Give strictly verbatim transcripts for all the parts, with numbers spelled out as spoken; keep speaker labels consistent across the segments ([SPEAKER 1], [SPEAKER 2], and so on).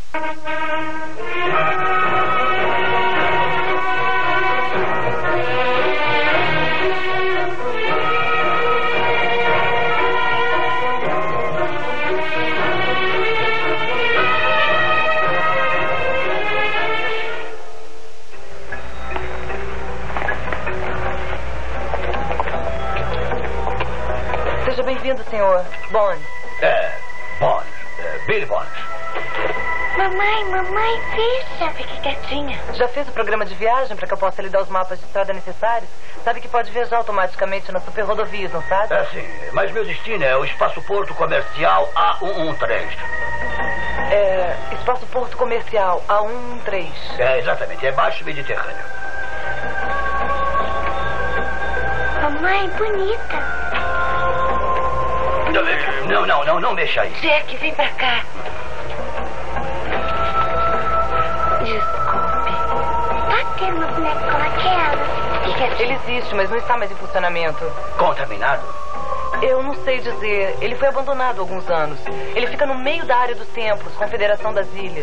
[SPEAKER 1] Seja bem-vindo, senhor Bond.
[SPEAKER 2] É, Bond. É, Billy Bond.
[SPEAKER 3] Mamãe, mamãe, veja.
[SPEAKER 1] Fique quietinha. Já fez o programa de viagem para que eu possa lhe dar os mapas de estrada necessários? Sabe que pode viajar automaticamente nas superrodovias, não sabe?
[SPEAKER 2] É, sim. Mas meu destino é o Espaço Porto Comercial A um um três.
[SPEAKER 1] É, Espaço Porto Comercial A um um três.
[SPEAKER 2] É, exatamente. É baixo Mediterrâneo.
[SPEAKER 3] Mamãe, bonita.
[SPEAKER 2] Não, não, não, não mexa aí.
[SPEAKER 1] Jack, vem pra cá.
[SPEAKER 3] Desculpe. Tá tendo uma boneca como aquela?
[SPEAKER 1] Que que é? Ele existe, mas não está mais em funcionamento.
[SPEAKER 2] Contaminado?
[SPEAKER 1] Eu não sei dizer. Ele foi abandonado há alguns anos. Ele fica no meio da área dos templos, Confederação das Ilhas.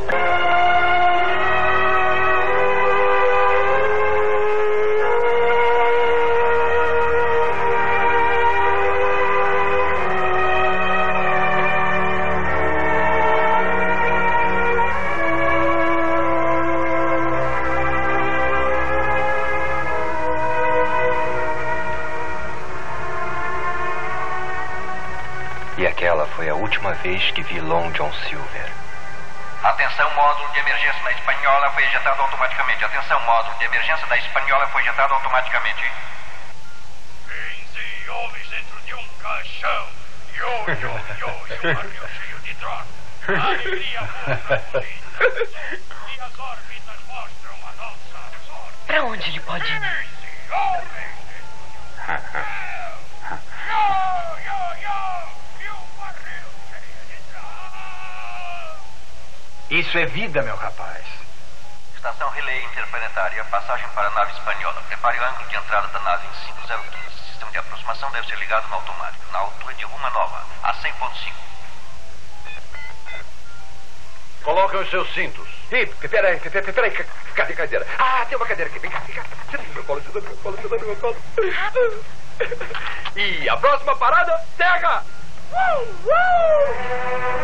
[SPEAKER 4] E aquela foi a última vez que vi Long John Silver.
[SPEAKER 5] Atenção, módulo de emergência da Espanhola foi ejetado automaticamente. Atenção, módulo de emergência da Espanhola foi ejetado automaticamente.
[SPEAKER 6] quinze homens dentro de um caixão. Yo, yo, yo, e um barril cheio de droga. Alegria pura. E as órbitas mostram a nossa sorte.
[SPEAKER 1] Pra onde ele pode ir?
[SPEAKER 6] quinze homens dentro de um caixão. Yo, yo, yo.
[SPEAKER 7] Isso é vida, meu rapaz.
[SPEAKER 5] Estação relé interplanetária, passagem para a nave espanhola. Prepare o ângulo de entrada da nave em cinco zero quinze. Sistema de aproximação deve ser ligado no automático, na altura de Ruma Nova, a cem ponto cinco.
[SPEAKER 7] Coloquem os seus cintos. Ih, peraí, peraí, peraí, cadê a cadeira? Ah, tem uma cadeira aqui, vem cá, vem cá. Senta no meu colo, senta no meu colo, senta no meu colo. E a próxima parada, Terra! Uh, uh!